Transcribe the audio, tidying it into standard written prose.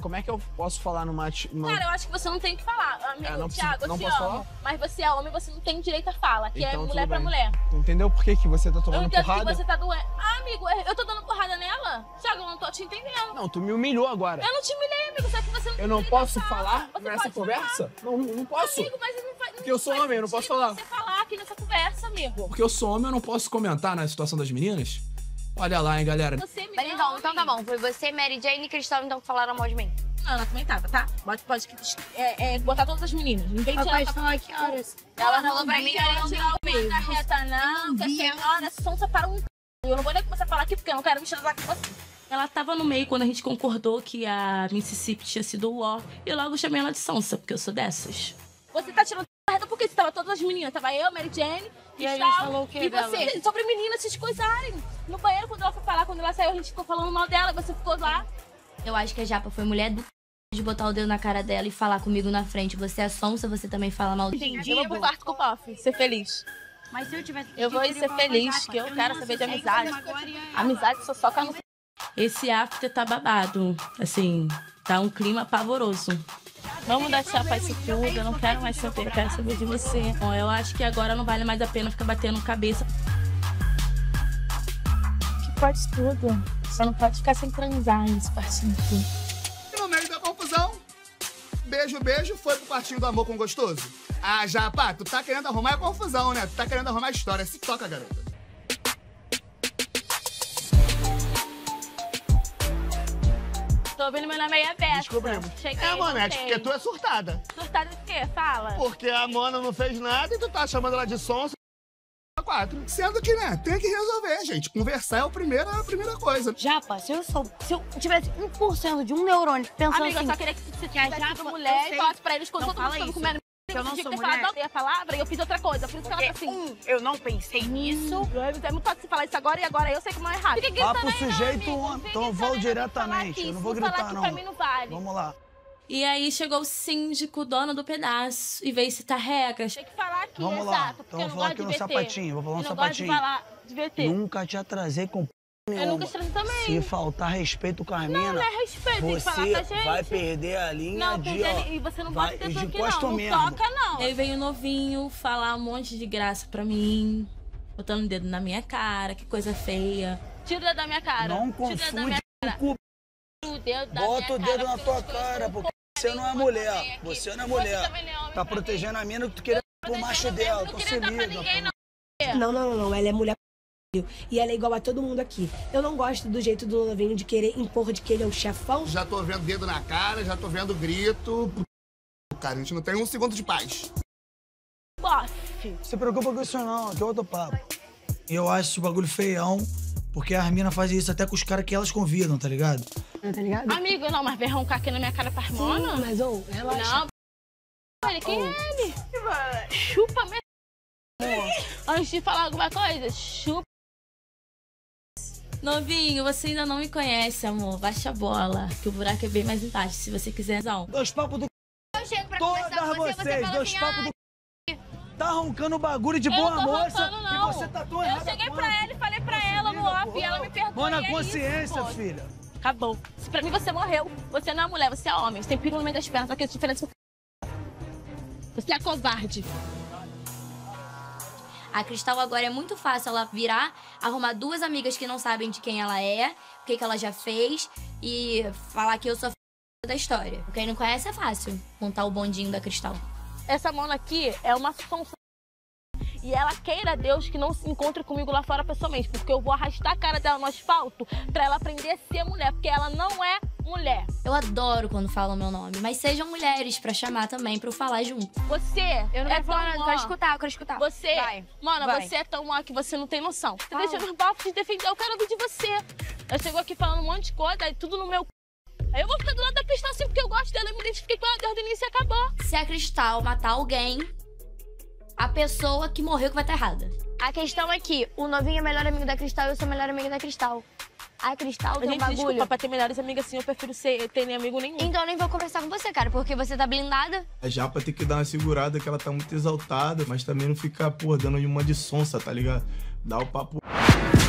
como é que eu posso falar numa... Cara, eu acho que você não tem que falar. Amigo, não Thiago, eu não te posso amo. falar? Mas você é homem, você não tem direito a fala, que Então, é mulher tudo pra bem. mulher. Tu entendeu por que você tá Eu tomando entendo porrada? que você tá doendo. Ah, amigo, eu tô dando porrada nela? Thiago, eu não tô te entendendo. Não, tu me humilhou agora. Eu não te humilhei, amigo, só que você não tem Eu não direito a posso falar Você nessa pode conversa? Não, não posso. Amigo, mas não faz. Porque eu sou homem, eu não posso falar. Você falar aqui nessa conversa, amigo. Porque eu sou homem, eu não posso comentar na situação das meninas? Olha lá, hein, galera. Você me Mas então tá bom. Foi você, Mary Jane e Cristal, então, que falaram mal de mim. Não, ela também tava, tá? Pode botar todas as meninas. Não vem tirar. falar que horas? Ela falou não pra vem mim que querer ela tirar o meio da reta, não. Que a senhora sonsa para um... Eu não vou nem começar a falar aqui, porque eu não quero me chamar com você. Ela tava no meio quando a gente concordou que a Mississippi tinha sido o ó. E logo chamei ela de sonsa, porque eu sou dessas. Você tá tirando a reta porque você tava todas as meninas. Tava eu, Mary Jane, E a gente Cristal, falou o quê e dela? você. Sobre meninas se coisarem. No banheiro, quando ela foi falar, quando ela saiu, a gente ficou falando mal dela. Você ficou lá. Eu acho que a Japa foi mulher do de botar o dedo na cara dela e falar comigo na frente. Você é sonsa, você também fala mal. Entendi. Eu vou pro quarto com o Poff, ser feliz. Mas se eu tivesse... Eu vou ser feliz, que eu quero saber de amizade. Amizade só soca no... Esse after tá babado. Assim, tá um clima pavoroso. Vamos dar tchau pra isso tudo, eu não quero mais saber, eu quero saber de você. Bom, eu acho que agora não vale mais a pena ficar batendo cabeça. Que pode tudo. Só não pode ficar sem transar nesse quartinho aqui. E no meio da confusão, beijo, beijo, foi pro quartinho do amor com gostoso. Ah, Japa, tu tá querendo arrumar a confusão, né? Tu tá querendo arrumar a história. Se toca, garota. Tô ouvindo meu nome aí é Bessa. Descobrimos. Cheguei, Monete, voltei. porque tu é surtada. Surtada de quê? Fala. Porque a Mona não fez nada e tu tá chamando ela de sonsa. 4. Sendo que, né, tem que resolver, gente. Conversar é a primeira coisa. Japa, se eu tivesse 1% de um neurônio pensando Amiga, assim... eu só queria que você que a tivesse Japa, sido mulher eu e sei. falasse pra eles quando Não todo mundo fala tava isso. comendo. Que eu não Você sou tinha mulher. falado a palavra e eu fiz outra coisa. Por isso que ela tá assim. Eu não pensei nisso. É muito fácil você falar isso agora e agora eu sei que não é errado. Fica gritando Papo aí, não, sujeito, amigo. homem. Fica Então eu gritando vou aí, não diretamente. falar Eu não aqui. vou Se falar gritar, aqui, não. pra mim não vale. Vamos lá. E aí chegou o síndico, dono do pedaço, e veio citar regras. Tem que falar aqui, Vamos lá. exato. Porque Então eu vou não falar gosto aqui de no VT. sapatinho. Vou falar no Eu não gosto de sapatinho. falar de VT. Nunca te atrasei com Eu nenhuma. nunca estressei também. Se faltar respeito com as minas, Não é respeito, tem que falar pra você gente. vai perder a linha Não, de, perder ó, e você não vai bota de atenção aqui costa não. Não mesmo. toca não. Aí veio o novinho falar um monte de graça pra mim, botando o dedo na minha cara, que coisa feia. Tira o dedo da minha cara. Não Tira o dedo da minha confunde cara. com o cu. Tira o dedo da Bota minha o dedo cara, na tua porque eu cara, estou porque você não é mulher. aqui. Você não é Você mulher. também não é homem Tá pra mim. protegendo a mina que tu querendo pro macho dela. Não Então queria se dar pra liga, ninguém, pô. não. Não. Ela é mulher e ela é igual a todo mundo aqui. Eu não gosto do jeito do novinho de querer impor de que ele é o chefão. Já tô vendo dedo na cara, já tô vendo grito. Cara, a gente não tem um segundo de paz. Bof. Se preocupa com isso não, que é outro papo. E eu acho esse bagulho feião, porque as minas fazem isso até com os caras que elas convidam, tá ligado? Tá ligado? Amigo, não, mas vem roncar aqui na minha cara pra irmã, Mas, ô, relaxa. Não. Ele, quem é ele? Chupa mesmo. Antes de falar alguma coisa, chupa. Novinho, você ainda não me conhece, amor. Baixa a bola, que o buraco é bem mais embaixo, se você quiser. Não. Dois papos do Eu chego pra conversar com todas você vocês, fala dois assim, papos do tá roncando bagulho de Eu boa não tô moça roncando, não. e você tá tão Eu errada cheguei quanto. pra ela e falei pra ela no liga, off pô. e ela me perdoou. Mão na e é consciência, isso, pô. filha. Acabou. Se pra mim você morreu, você não é mulher, você é homem. Você tem pico no meio das pernas, só que a diferença você é covarde. A Cristal agora é muito fácil ela virar, arrumar duas amigas que não sabem de quem ela é, o que ela já fez, e falar que eu sou a da história. Quem não conhece é fácil montar o bondinho da Cristal. Essa mona aqui é uma sonsa. E ela queira a Deus que não se encontre comigo lá fora pessoalmente, porque eu vou arrastar a cara dela no asfalto pra ela aprender a ser mulher, porque ela não é mulher. Eu adoro quando falam meu nome, mas sejam mulheres pra chamar também, pra eu falar junto. Você Eu não é quero falar nada, eu tão quero ó. escutar, eu quero escutar. Você, Vai. mano, Vai. você é tão ó que você não tem noção. Você Fala. deixa meus bafos te defender, eu quero ouvir de você. Eu chego aqui falando um monte de coisa, aí tudo no meu c... Aí eu vou ficar do lado da Cristal assim porque eu gosto dela, eu me identifiquei com ela desde o início e acabou. Se a Cristal matar alguém, a pessoa que morreu que vai estar errada. A questão é que o novinho é melhor amigo da Cristal e eu sou melhor amiga da Cristal. A Cristal tem um Gente, bagulho. desculpa, pra ter melhores amigas assim, eu prefiro ter nem amigo nenhum. Então eu nem vou conversar com você, cara, porque você tá blindada. A Japa tem que dar uma segurada, que ela tá muito exaltada, mas também não ficar, pô, dando uma de sonsa, tá ligado? Dá o papo...